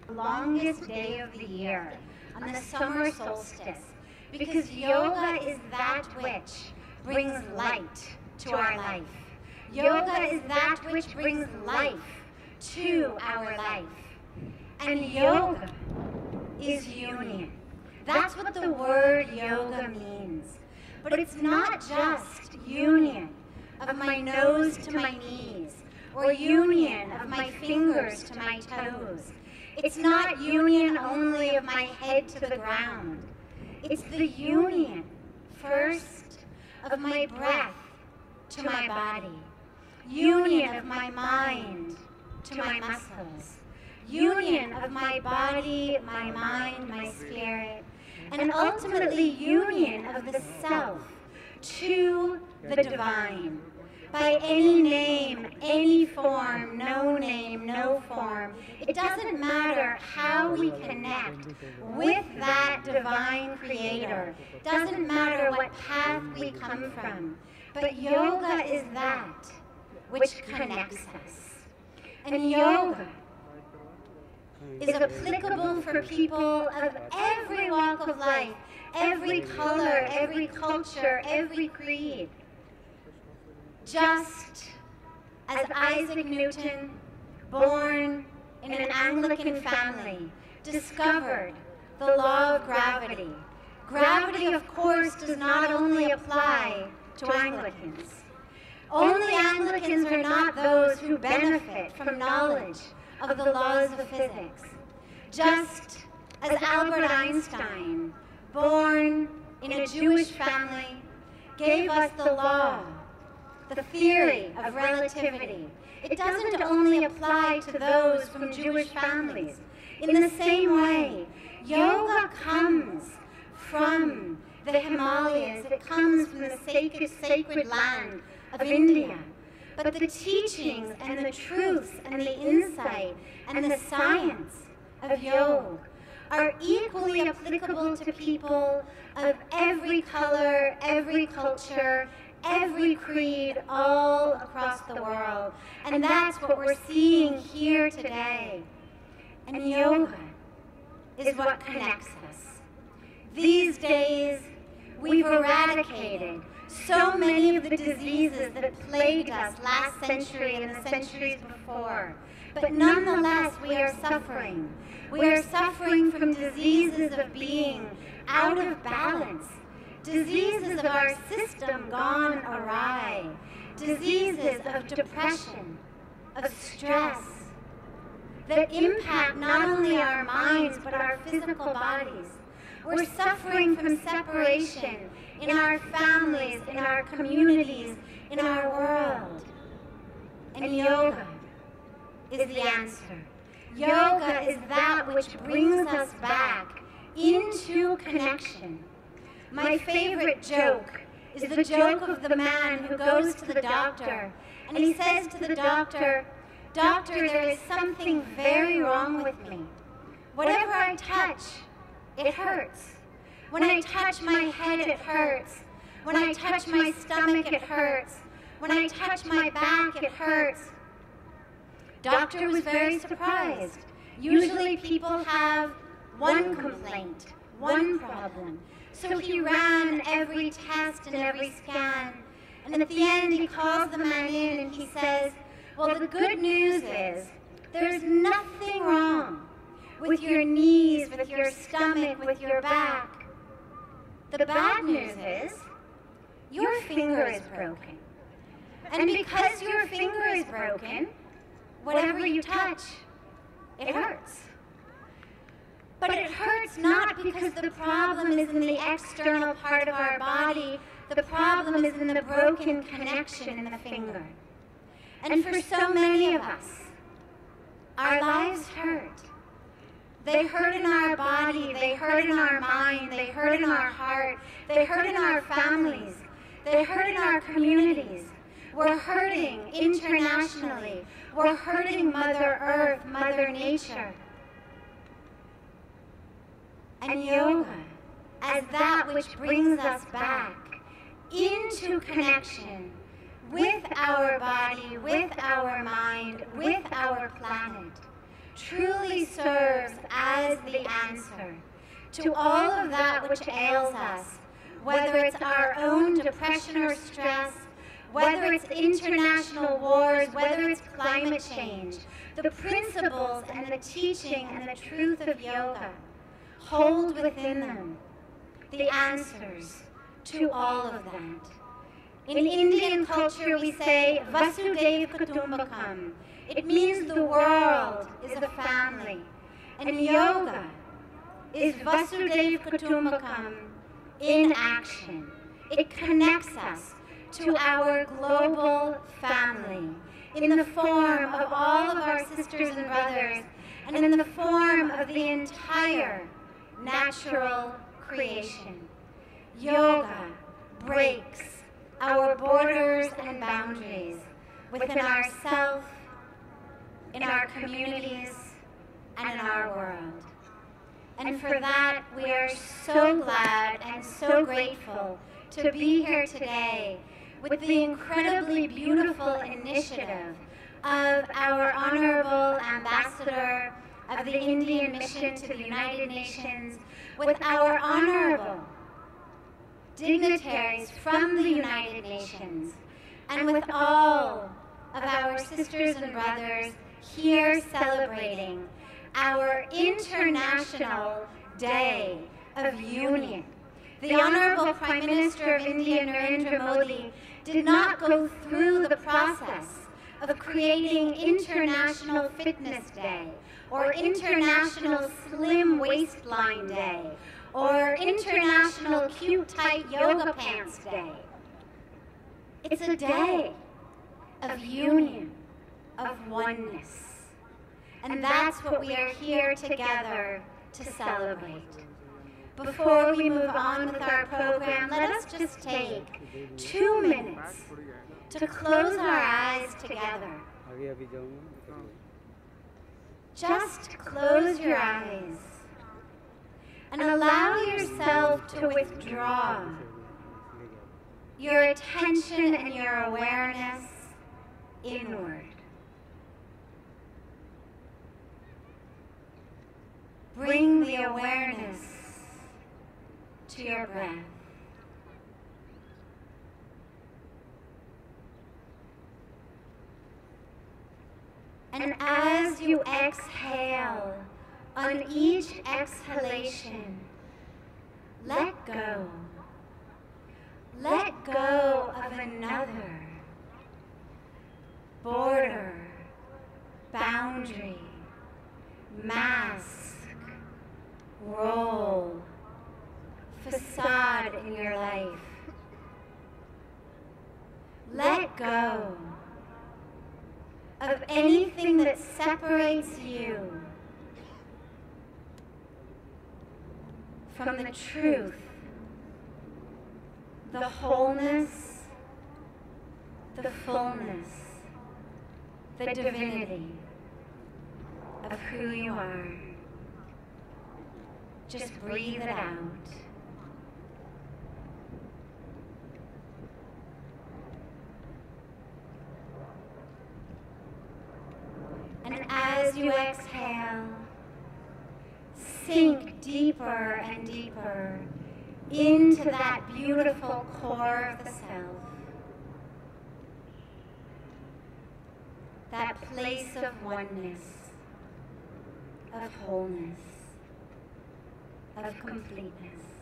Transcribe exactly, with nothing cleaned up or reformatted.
longest day of the year, on the summer solstice, because yoga is that which brings light to our life. Yoga is that which brings life to our life. And yoga is union. That's what the word yoga means. But it's not just union of my nose to my knees, or union of my fingers to my toes. It's not union only of my head to the ground. It's the union, first, of my breath to my body, union of my mind to my muscles, union of my body, my mind, my spirit, and ultimately union of the self to the divine. By any name, any form, no name, no form. It doesn't matter how we connect with that divine creator. Doesn't matter what path we come from. But yoga is that which connects us. And yoga is applicable for people of every walk of life, every color, every culture, every creed. Just as Isaac Newton, born in an Anglican family, discovered the law of gravity. Gravity, of course, does not only apply to Anglicans. Only Anglicans are not those who benefit from knowledge of the laws of physics. Just as Albert Einstein, born in a Jewish family, gave us the law, the theory of relativity. It doesn't only apply to those from Jewish families. In the same way, yoga comes from the Himalayas. It comes from the sacred, sacred land of India. But the teachings and the truths and the insight and the science of yoga are equally applicable to people of every color, every culture, every creed, all across the world. And that's what we're seeing here today. And yoga is what connects us. These days, we've eradicated so many of the diseases that plagued us last century and the centuries before. But nonetheless, we are suffering. We are suffering from diseases of being out of balance, diseases of our system gone awry, diseases of depression, of stress, that impact not only our minds but our physical bodies. We're suffering from separation in our families, in our communities, in our world. And yoga is the answer. Yoga is that which brings us back into connection. My favorite joke is the joke of the man who goes to the doctor and he says to the doctor, "Doctor, there is something very wrong with me. Whatever I touch, it hurts. When I touch my head, it hurts. When I touch my stomach, it hurts. When I touch my back, it hurts." Doctor was very surprised. Usually people have one complaint, one problem. So he ran every test and every scan. And at the end, he calls the man in and he says, "Well, the good news is there's nothing wrong with your knees, with your stomach, with your back. The bad news is your finger is broken. And because your finger is broken, whatever you touch, it hurts. But it hurts not because the problem is in the external part of our body. The problem is in the broken connection in the finger. And for so many of us, our lives hurt. They hurt in our body, they hurt in our mind, they hurt in our heart, they hurt in our families, they hurt in our communities. We're hurting internationally. We're hurting Mother Earth, Mother Nature. And yoga, as that which brings us back into connection with our body, with our mind, with our planet, truly serves as the answer to all of that which ails us, whether it's our own depression or stress, whether it's international wars, whether it's climate change. The principles and the teaching and the truth of yoga hold within them the answers to all of that. In Indian culture, we say, Vasudhaiva Kutumbakam. It means the world is a family. And yoga is Vasudhaiva Kutumbakam in action. It connects us to our global family in the form of all of our sisters and brothers and in the form of the entire natural creation. Yoga breaks our borders and boundaries within ourselves, in our communities, and in our world. And for that, we are so glad and so grateful to be here today with the incredibly beautiful initiative of our Honorable Ambassador of the Indian Mission to the United Nations, with our honorable dignitaries from the United Nations, and with all of our sisters and brothers here celebrating our International Day of Union. The Honorable Prime Minister of India, Narendra Modi, did not go through the process of creating International Fitness Day, or International Slim Waistline Day, or International Cute Tight Yoga Pants Day. It's a day of union, of oneness. And that's what we are here together to celebrate. Before we move on with our program, let us just take two minutes to close our eyes together. Just close your eyes and allow yourself to withdraw your attention and your awareness inward. Bring the awareness to your breath. And as you exhale, on each exhalation, let go. Let go of another border, boundary, mask, role, facade in your life. Let go of anything that separates you from the truth, the wholeness, the fullness, the divinity of who you are. Just breathe it out. And as you exhale, sink deeper and deeper into that beautiful core of the self. That place of oneness, of wholeness, of completeness.